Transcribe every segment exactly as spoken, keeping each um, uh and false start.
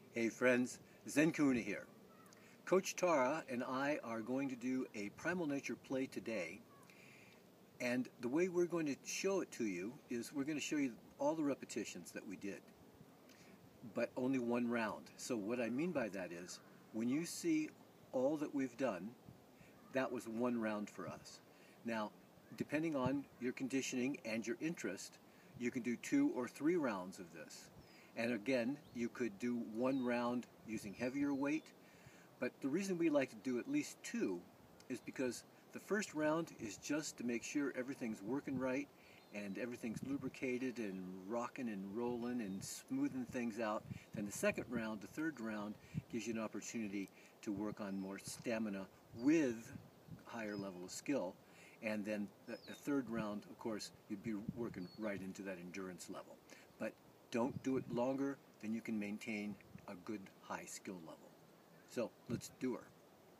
Hey friends, ZenKahuna here. Coach Tara and I are going to do a Primal Nature play today, and the way we're going to show it to you is we're going to show you all the repetitions that we did, but only one round. So what I mean by that is, when you see all that we've done, that was one round for us. Now, depending on your conditioning and your interest, you can do two or three rounds of this. And again, you could do one round using heavier weight, but the reason we like to do at least two is because the first round is just to make sure everything's working right and everything's lubricated and rocking and rolling and smoothing things out. Then the second round, the third round, gives you an opportunity to work on more stamina with a higher level of skill. And then the, the third round, of course, you'd be working right into that endurance level. But don't do it longer than you can maintain a good high skill level. So let's do her.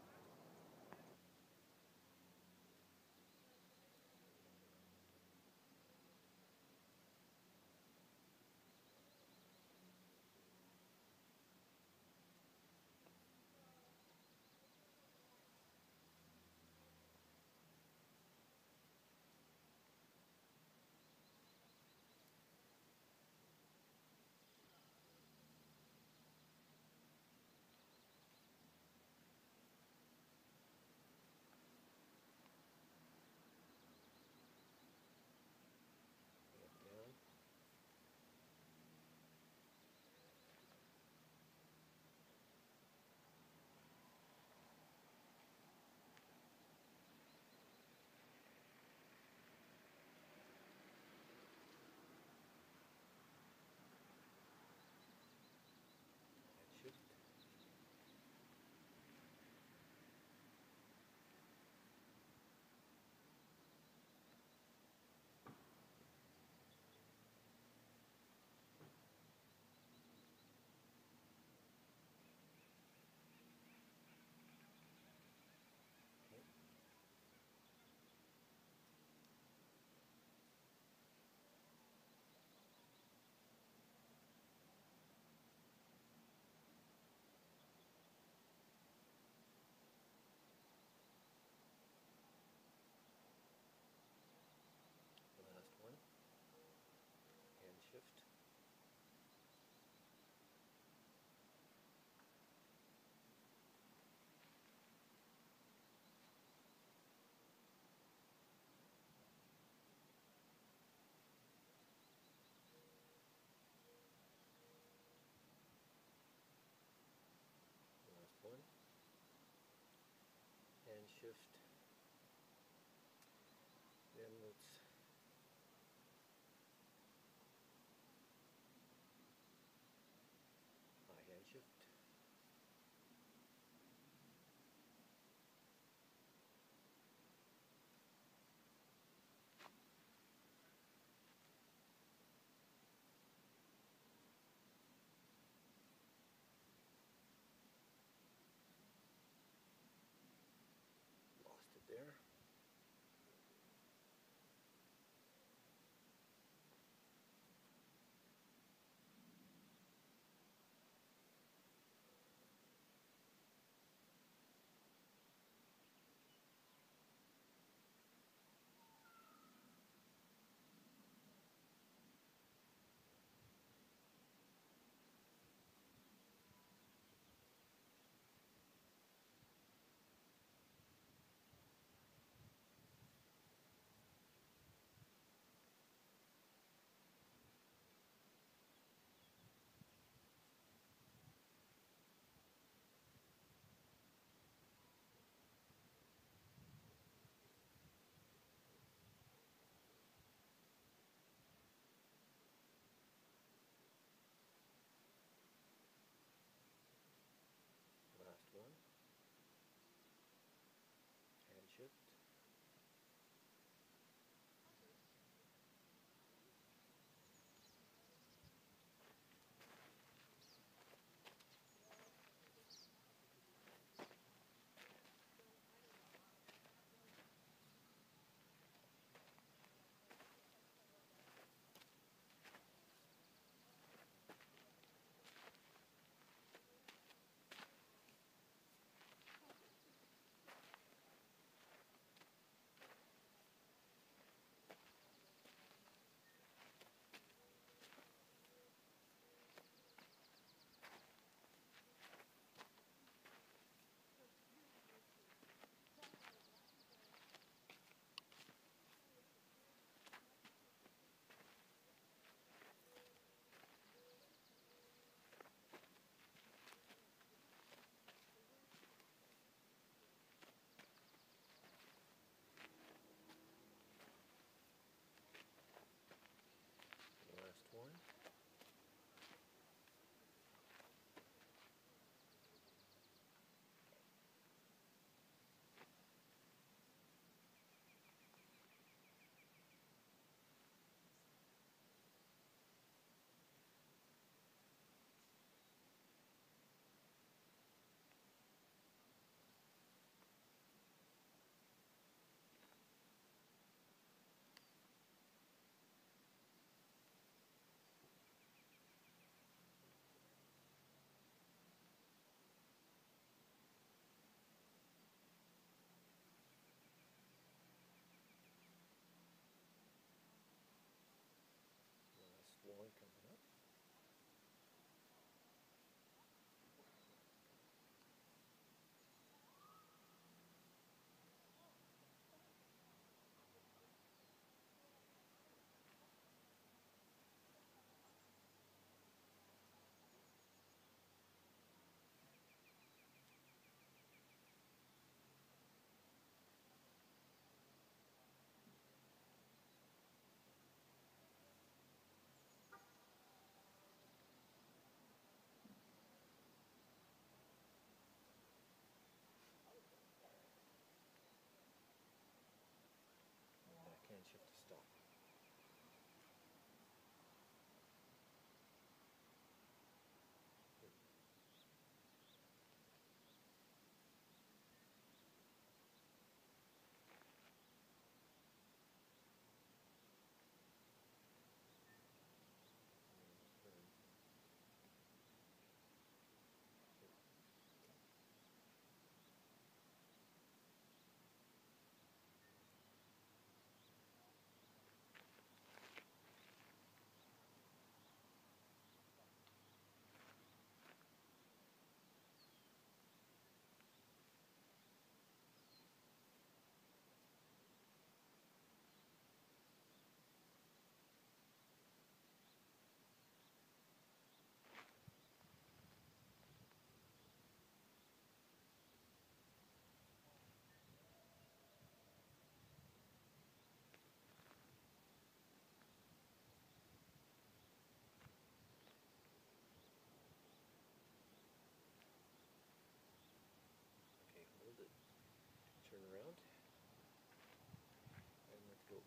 Down. And shift. Okay. Last one. And shift. Last one. And shift. Then let's high hand shift. Lost it there.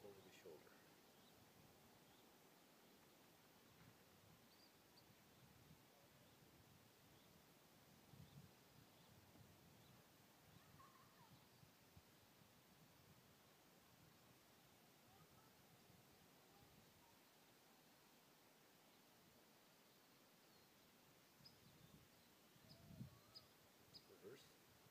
over the shoulder. Reverse.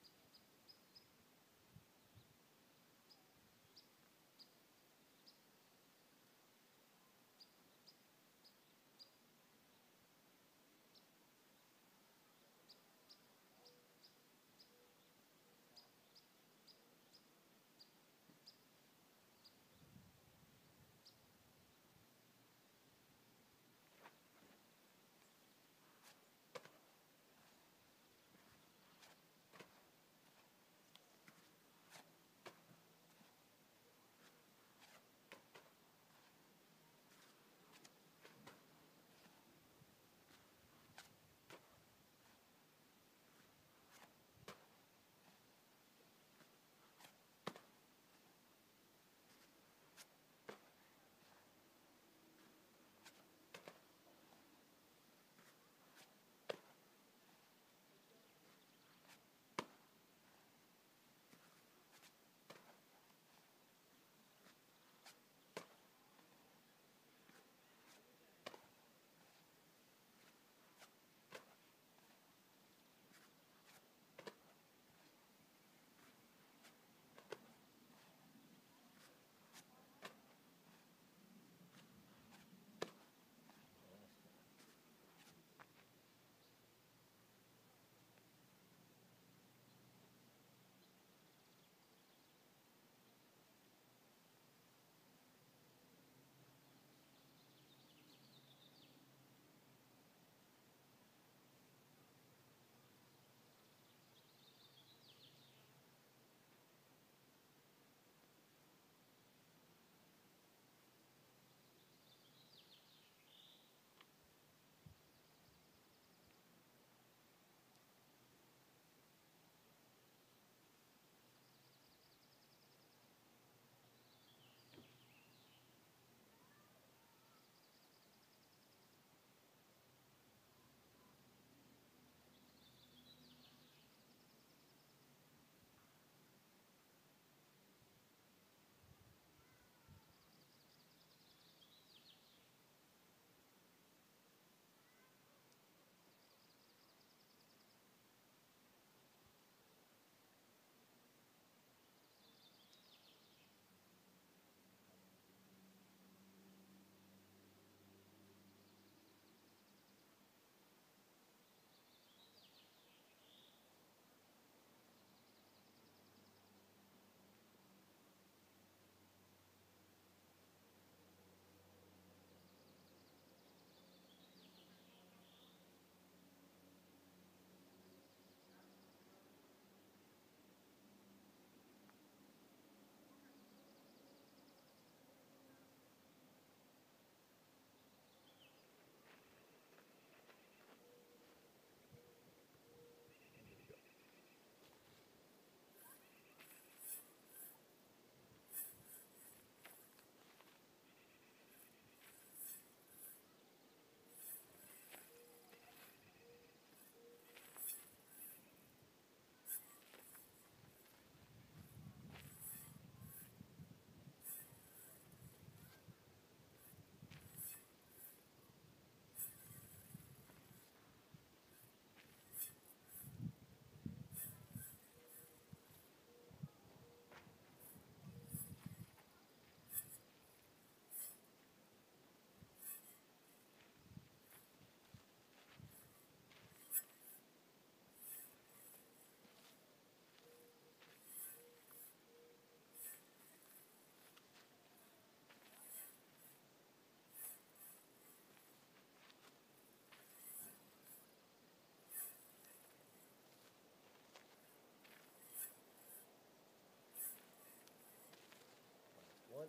One.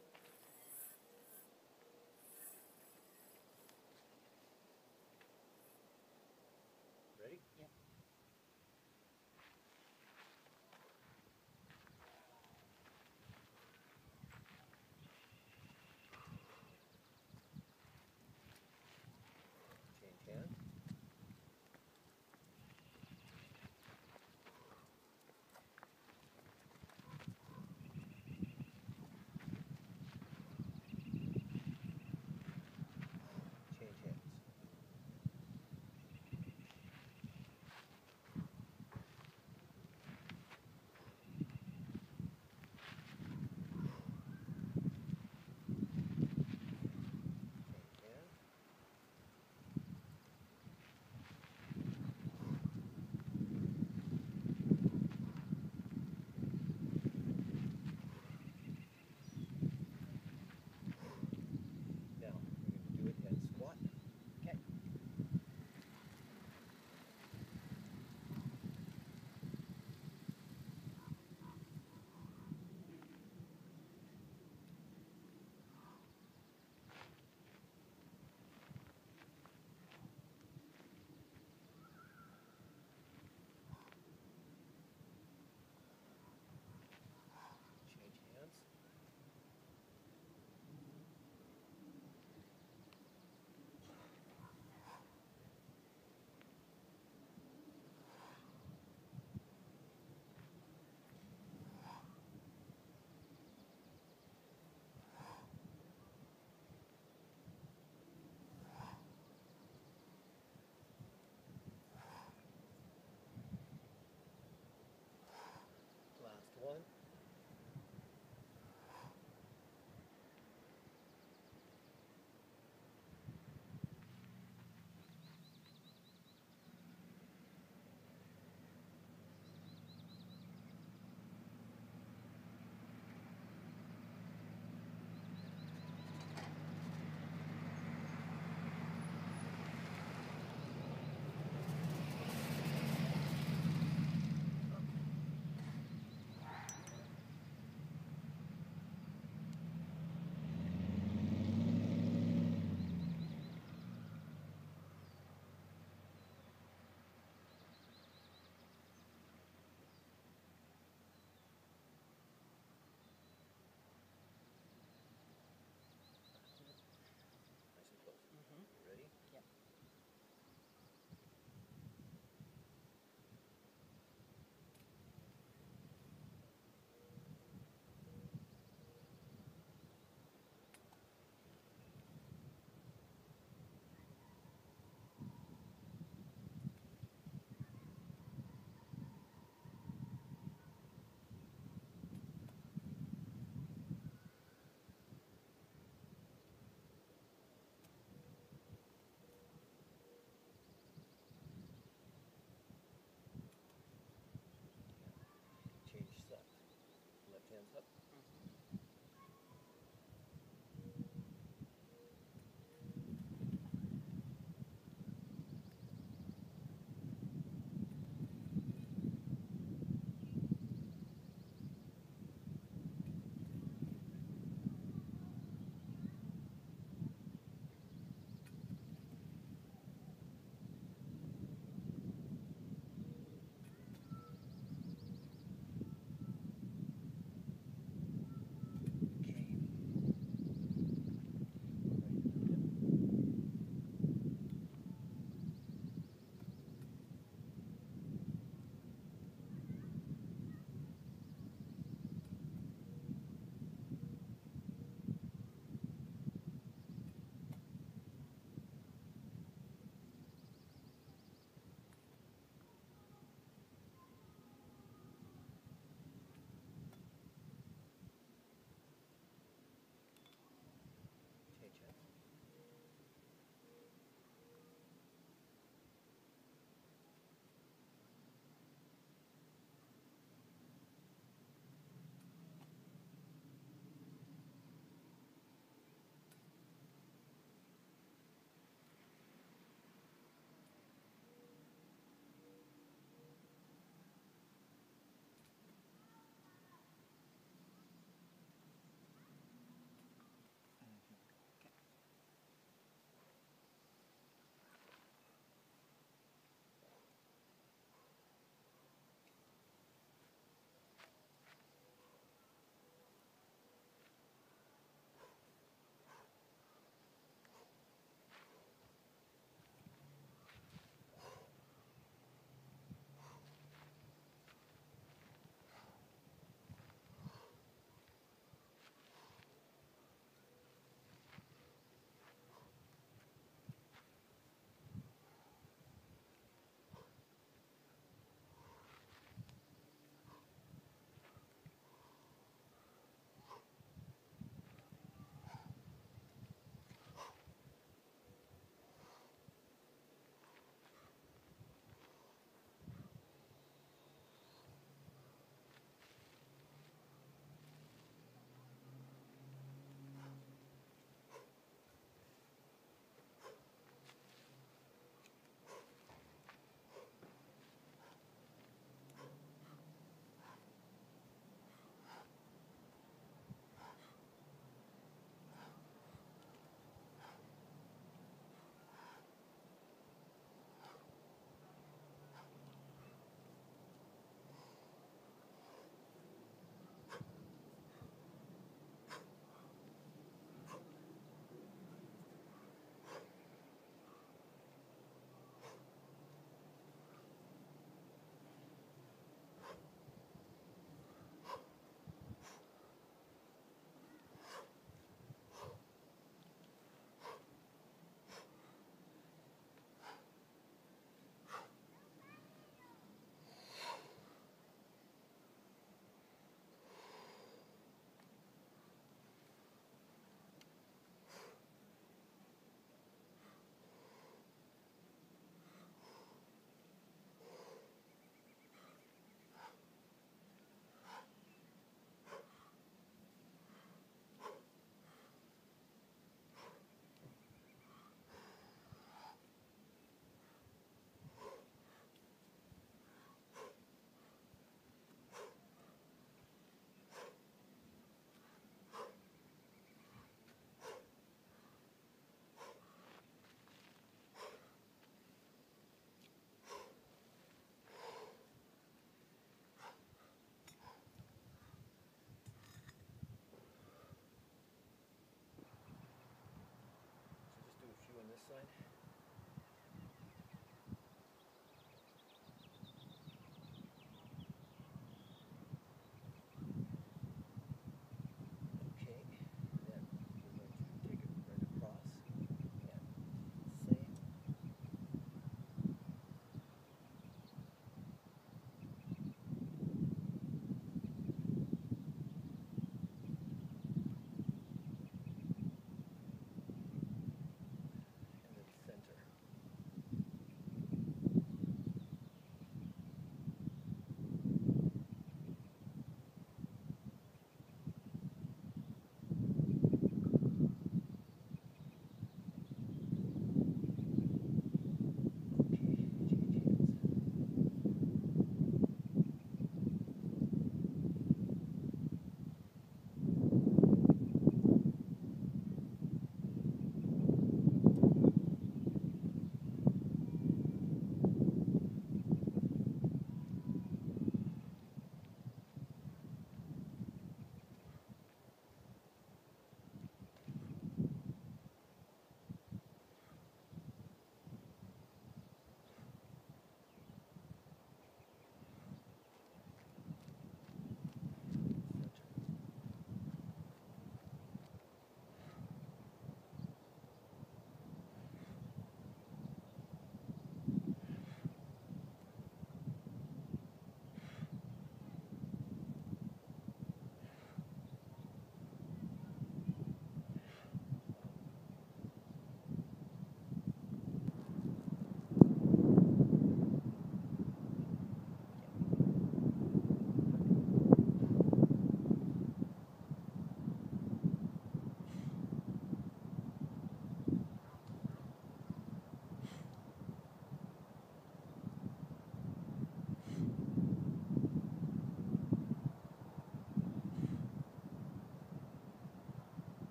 Ready? Yeah.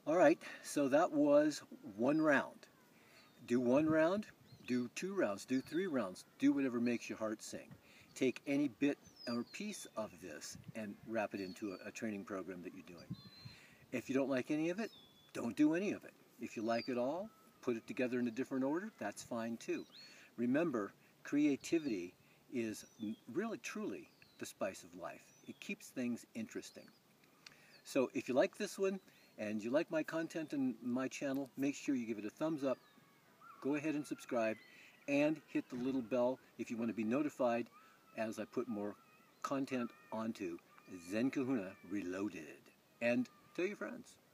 All right, so that was one round. Do one round, do two rounds, do three rounds, do whatever makes your heart sing. Take any bit or piece of this and wrap it into a, a training program that you're doing. If you don't like any of it, don't do any of it. If you like it all, put it together in a different order, that's fine too. Remember, creativity is really truly the spice of life. It keeps things interesting. So if you like this one and you like my content and my channel, make sure you give it a thumbs up, go ahead and subscribe, and hit the little bell if you want to be notified as I put more content onto ZenKahuna Reloaded. And tell your friends.